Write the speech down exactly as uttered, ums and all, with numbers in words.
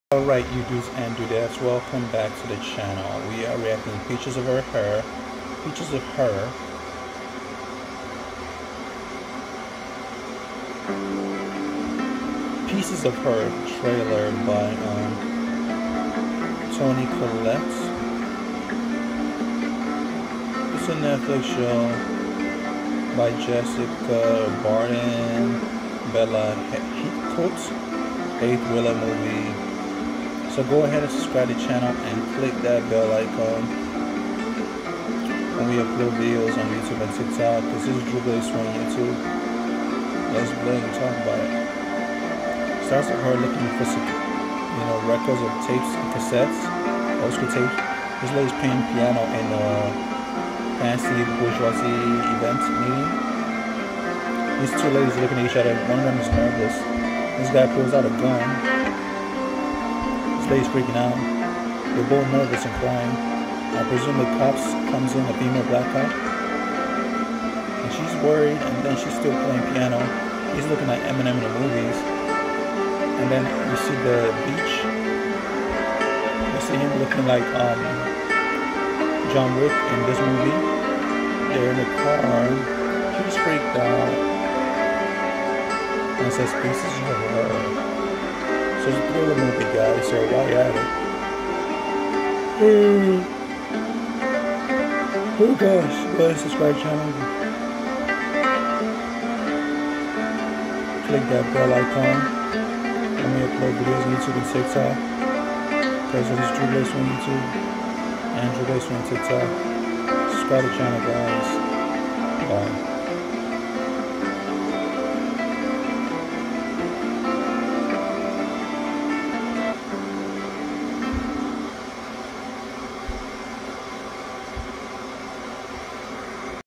Alright, you dudes and dudettes, welcome back to the channel. We are reacting to pictures of her hair, pictures of her. Pieces of Her trailer by um, Toni, Collette. It's a Netflix show by Jessica Barden, Bella Heathcote, a thriller movie. So go ahead and subscribe to the channel and click that bell icon when we upload videos on YouTube and TikTok. This is Drew Blaze from YouTube. Let's play and talk about it. Starts with her looking for some, you know, records of tapes and cassettes, old school tapes. This lady's playing piano in a fancy bourgeoisie event meeting. These two ladies are looking at each other. One of them is nervous. This guy pulls out a gun. Lady's freaking out. They're both nervous and crying. I presume the cops comes in, a female black cop, and she's worried, and then she's still playing piano. He's looking like Eminem in the movies, and then you see the beach. You see him looking like um, John Wick in this movie. They're in the car. She's freaked out, and it says pieces of her. So it's a thriller movie, guys, so while you're at it. Oh, oh gosh, go ahead and subscribe to the channel. Click that bell icon when we upload videos on YouTube and TikTok. Because it is Drew Blaze on YouTube and Drew Blaze on TikTok. Subscribe to the channel, guys. Bye.